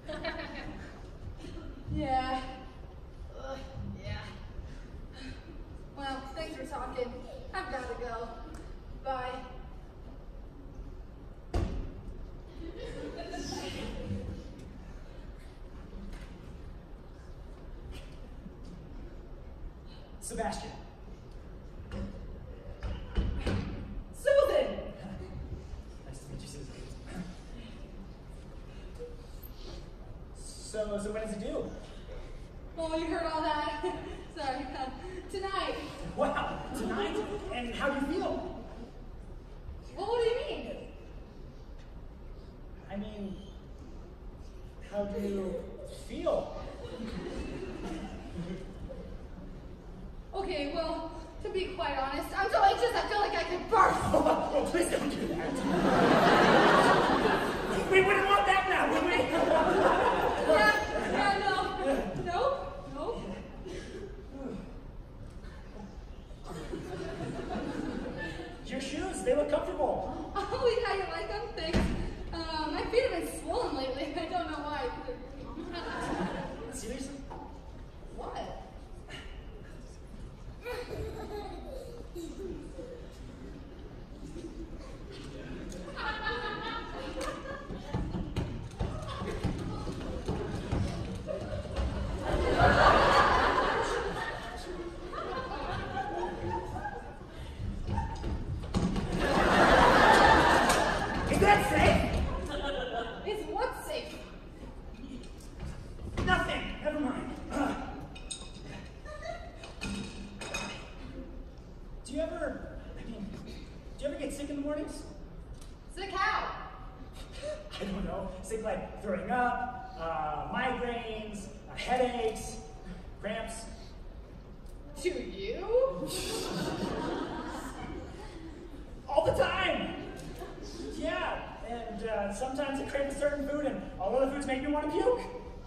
Yeah. Yeah. Well, thanks for talking. I've got to go. Bye. Sebastian. Susan! Nice to meet you, Susan. So what does it do? Oh, you heard all that? Sorry. Tonight. Wow, tonight? And how do you feel? Well, what do you mean? I mean, how do you feel? Okay, well, to be quite honest, I'm so anxious I feel like I could burst. Oh, please don't do that. We wouldn't want that now, would we? Yeah, no. Nope. Your shoes, they look comfortable. Oh, yeah, you like them? Thanks. My feet have been swollen lately. I don't know why. Seriously? What? Is that safe? Is what safe? Nothing. Never mind. Do you ever get sick in the mornings? Sick how? I don't know. Sick like throwing up, migraines, headaches, cramps. To you? All the time. Yeah, and sometimes I crave a certain food, and all other foods make me want to puke.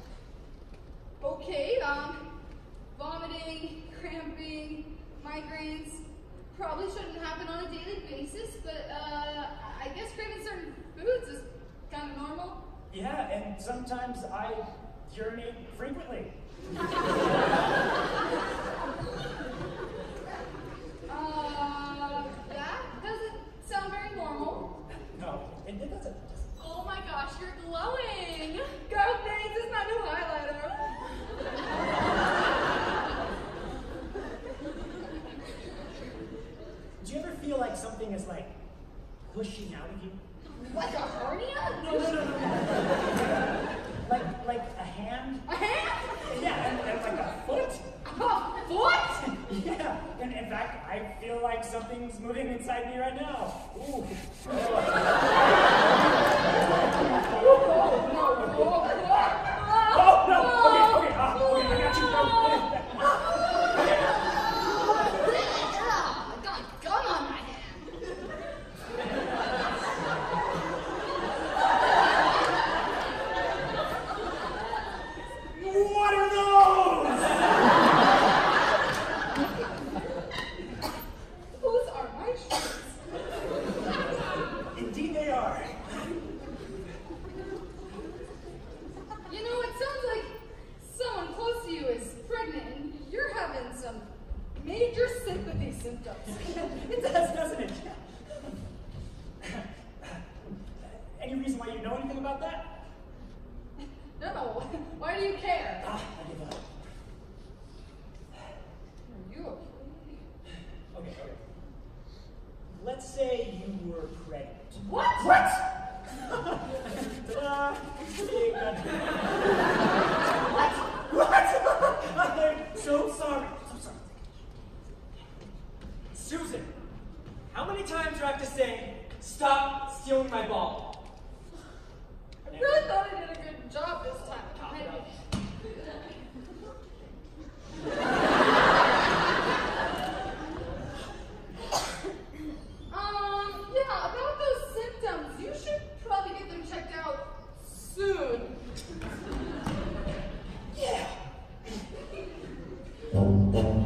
Okay, vomiting, cramping, migraines, probably shouldn't happen on a daily basis, but I guess craving certain foods is kind of normal. Yeah, and sometimes I urinate frequently. That doesn't sound very normal. No, it doesn't. Oh my gosh, you're glowing! Go, thanks, it's my new highlighter. Do you ever feel like something is like pushing out of you? Like a hernia? No. Like a hand? A hand? Yeah, and like a foot? A foot? Yeah, and in fact, I feel like something's moving inside me right now. Ooh. Oh, no! Okay, I got you. I got a gun on my hand. What are those? Those are my shirts. Indeed they are. You know, it sounds like someone close to you is pregnant and you're having some major sympathy symptoms. It does, doesn't it? Any reason why you know anything about that? No, why do you care? I give up. Are you okay? Okay. Let's say you were pregnant. What? Ta-da! What? I'm so sorry. Susan, how many times do I have to say, stop stealing my ball? I really thought I did a good job this time. Yeah, about those symptoms, you should probably get them checked out soon. Yeah.